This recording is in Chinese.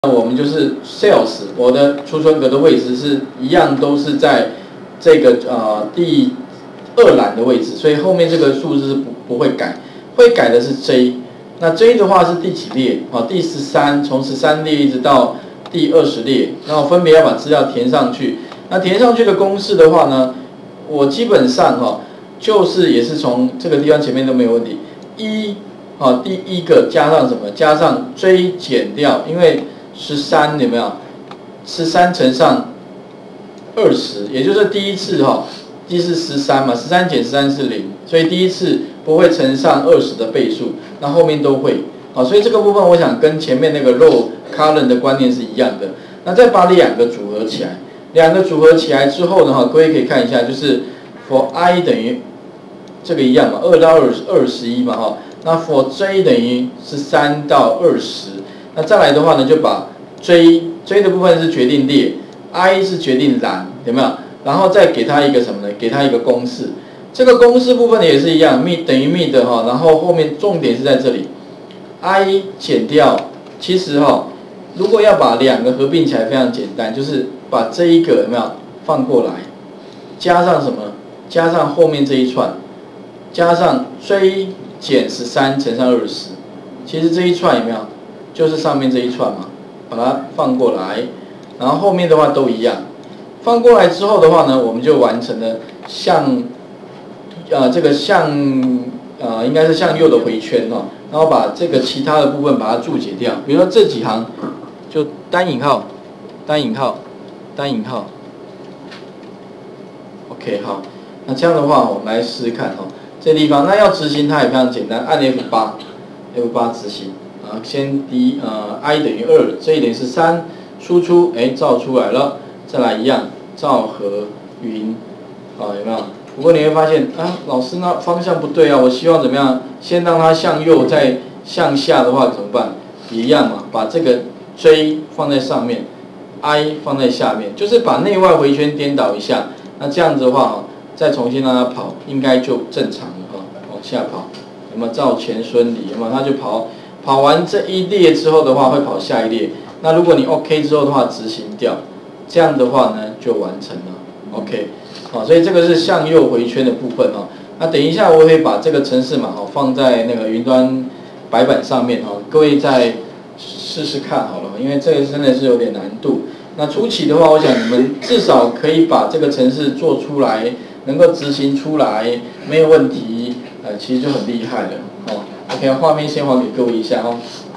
我们就是 sales， 我的储存格的位置是一样，都是在这个第2栏的位置，所以后面这个数字是不会改，会改的是 J。那 J 的话是第几列？第13，从13列一直到第20列，然后分别要把资料填上去。那填上去的公式的话呢，我基本上就是也是从这个地方前面都没有问题。第一个加上什么？加上 J 减掉，因为13有没有？13乘上20，也就是第一次第一次13嘛，13减13是0，所以第一次不会乘上20的倍数，那后面都会。所以这个部分我想跟前面那个 row column 的观念是一样的。那再把2个组合起来，之后呢，各位可以看一下，就是 for i 等于这个一样嘛，2到21嘛，那 for j 等于是3到20。那再来的话呢，就把 J 的部分是决定列 ，I 是决定栏，有没有？然后再给它一个什么呢？给它一个公式。这个公式部分也是一样 ，mid 等于 mid 然后后面重点是在这里 ，I 减掉。其实如果要把2个合并起来非常简单，就是把这一个有没有放过来，加上什么？加上后面这一串，加上 J 减13乘上20。其实这一串有没有？就是上面这一串嘛，把它放过来，然后后面的话都一样。放过来之后的话呢，我们就完成了这个应该是向右的回圈然后把这个其他的部分把它注解掉。比如说这几行就单引号，OK 好，那这样的话我们来试试看这地方那要执行它也非常简单，按 F8 执行。先i 等于2 ，J 等于13，输出照出来了，再来一样照和云，有没有？不过你会发现老师那方向不对啊，我希望怎么样？先让它向右，再向下的话怎么办？也一样嘛，把这个 J 放在上面 ，I 放在下面，就是把内外回圈颠倒一下。那这样子的话再重新让它跑，应该就正常了往下跑，有没有？照前孙理，有没有？它就跑完这一列之后的话，会跑下一列。那如果你 OK 之后的话，执行掉，这样的话呢就完成了。OK， 所以这个是向右回圈的部分那等一下我会把这个程式码放在那个云端白板上面各位再试试看好了，因为这个真的是有点难度。那初期的话，我想你们至少可以把这个程式做出来，能够执行出来，没有问题，其实就很厉害了OK， 画面先还给各位一下